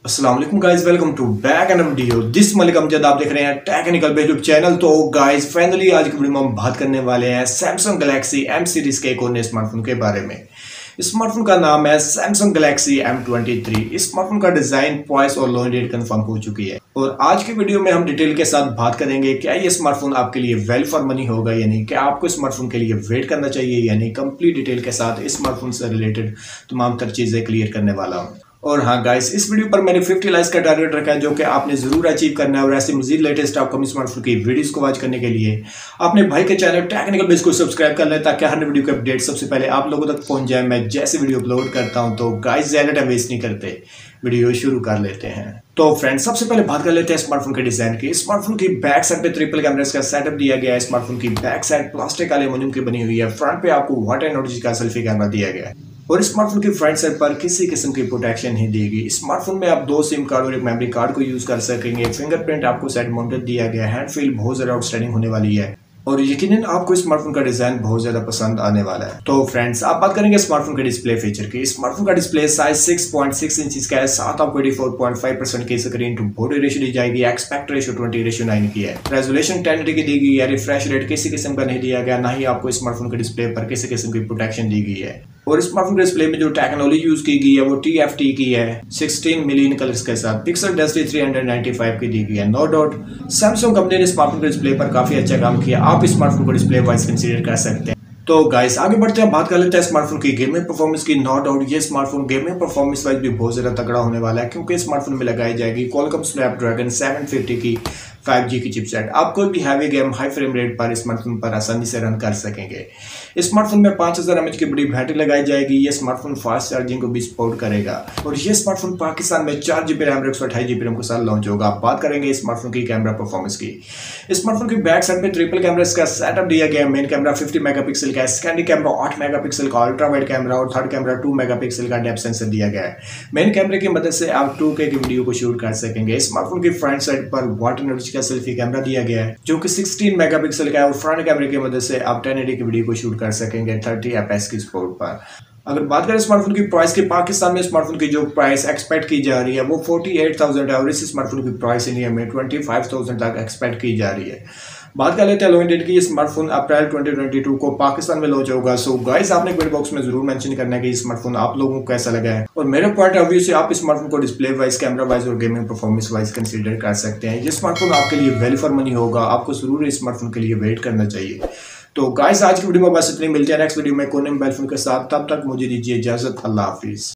अस्सलाम वालेकुम guys, welcome to back end video. This Malik Amjad, आप देख रहे हैं टेक्निकल बेस यूट्यूब चैनल। तो गाइस फाइनली आज की वीडियो में हम बात करने वाले हैं सैमसंग गैलेक्सी M सीरीज के एक और नए स्मार्टफोन के बारे में। स्मार्टफोन का नाम है सैमसंग गैलेक्सी M23। इस स्मार्टफोन का डिजाइन, प्राइस और लॉन्च डेट कंफर्म हो चुकी है और आज की वीडियो में हम डिटेल के साथ बात करेंगे क्या ये स्मार्टफोन आपके लिए वैल्यू फॉर मनी होगा, यानी क्या आपको स्मार्टफोन के लिए वेट करना चाहिए, यानी कंप्लीट डिटेल के साथ इस स्मार्टफोन से रिलेटेड तमाम तर चीजें क्लियर करने वाला हूँ। और हाँ गाइस, इस वीडियो पर मैंने 50 लाइक्स का टारगेट रखा है जो कि आपने जरूर अचीव करना है। और ऐसे मजीद लेटेस्ट अपकमिंग स्मार्टफोन की वीडियोस को वॉच करने के लिए अपने भाई के चैनल टेक्निकल बेस को सब्सक्राइब कर लें ताकि हर वीडियो के अपडेट सबसे पहले आप लोगों तक पहुंच जाए मैं जैसे वीडियो अपलोड करता हूं। तो गाइस ज्यादा टाइम वेस्ट नहीं करते, वीडियो शुरू कर लेते हैं। तो फ्रेंड्स सबसे पहले बात कर लेते हैं स्मार्टफोन के डिजाइन की। स्मार्टफोन की बैक साइड पे ट्रिपल कैमरास का सेटअप दिया गया है। स्मार्टफोन की बैक साइड प्लास्टिक एल्यूमिनियम की बनी हुई है। फ्रंट पे आपको वाटर एनर्जी का सेल्फी कैमरा दिया गया है और स्मार्टफोन की फ्रंट साइड पर किसी किस्म की प्रोटेक्शन नहीं देगी। स्मार्टफोन में आप 2 सिम कार्ड और एक मेमोरी कार्ड को यूज कर सकेंगे। फिंगरप्रिंट आपको साइड माउंटेड दिया गया है। हैंड फील बहुत ज्यादा आउटस्टैंडिंग होने वाली है और यकीनन आपको स्मार्टफोन का डिजाइन बहुत ज्यादा पसंद आने वाला है। तो फ्रेंड्स आप बात करेंगे स्मार्टफोन के डिस्प्ले फीचर की। स्मार्टफोन का डिस्प्ले साइज 6.6 इंच का है। साथ आपको 84.5% की स्क्रीन टू बॉडी रेशियो दी जाएगी। एक्सपेक्ट रेशियो 20:9 की है। रेजोल्यूशन 1080 की दी गई है। रिफ्रेश रेट किसी किस्म का नहीं दिया गया, ना ही आपको स्मार्टफोन के डिस्प्ले पर किसी किस्म की प्रोटेक्शन दी गई है। और स्मार्टफोन के डिस्प्ले में जो टेक्नोलॉजी यूज की गई है वो TFT की है। 16 मिलियन कलर्स के साथ पिक्सल डेंसिटी 395 की दी गई है। नो डाउट सैमसंग कंपनी ने स्मार्टफोन के डिस्प्ले पर काफी अच्छा काम किया। आप स्मार्टफोन को डिस्प्ले वाइज कंसीडर कर सकते हैं। तो गाइस आगे बढ़ते हैं, बात कर लेते हैं स्मार्टफोन की गेमिंग परफॉर्मेंस की। नो डाउट ये स्मार्टफोन गेमिंग परफॉर्मेंस वाइज भी बहुत ज्यादा तगड़ा होने वाला है क्योंकि स्मार्टफोन में लगाई जाएगी क्वालकॉम स्नैपड्रैगन 750 की 5G की चिपसेट। आप कोई भी heavy game high frame rate पर स्मार्टफोन पर आसानी से रन कर सकेंगे। स्मार्टफोन में 5000 mAh की बड़ी बैटरी लगाई जाएगी। ये स्मार्टफोन फास्ट चार्जिंग को भी सपोर्ट करेगा और ये स्मार्टफोन पाकिस्तान में 4GB रैम 128GB रैम के साथ लॉन्च होगा। बात करेंगे स्मार्टफोन की कैमरा परफॉर्मेंस की। स्मार्टफोन की बैक साइड पे ट्रिपल कैमरा का सेटअप दिया गया है। मेन कैमरा 50 मेगापिक्सल का है। सेकेंडरी कैमरा 8 मेगापिक्सल का अल्ट्रा वाइड कैमरा और थर्ड कैमरा 2 मेगापिक्सल का डेप्थ सेंसर दिया गया है। मेन कैमरे की मदद से आप 2K की वीडियो को शूट कर सकेंगे। स्मार्टफोन की फ्रंट साइड पर वाटर एनर्जी का सेल्फी कैमरा दिया गया है जो कि 16 मेगापिक्सल का है और फ्रंट कैमरे की मदद से आप 1080 की वीडियो को शूट कर सकेंगे 30 fps की सपोर्ट पर। अगर बात करें स्मार्टफोन की प्राइस की, पाकिस्तान में स्मार्टफोन की जो प्राइस एक्सपेक्ट की जा रही है वो 48,000 है और इस स्मार्टफोन की प्राइस इंडिया में 25,000 तक एक्सपेक्ट की जा रही है। बात कर लेते हैं लॉन्च डेट की। स्मार्टफोन अप्रैल 2022 को पाकिस्तान में लॉन्च होगा। सो गाइस आपने कमेंट बॉक्स में जरूर मेंशन करना है कि स्मार्टफोन आप लोगों को कैसा लगा है और मेरे पॉइंट ऑफ व्यू से आप स्मार्टफोन को डिस्प्ले वाइज, कैमरा वाइज और गेमिंग परफॉर्मेंस वाइज कंसीडर कर सकते हैं। ये स्मार्टफोन आपके लिए वैल्यू फॉर मनी होगा। आपको जरूर इस स्मार्टफोन के लिए वेट करना चाहिए। तो गाइस आज की वीडियो में बस इतनी, मिलते हैं नेक्स्ट वीडियो में कोई नए मोबाइल फोन के साथ। तब तक मुझे दीजिए इजाजत। अल्लाह हाफिज।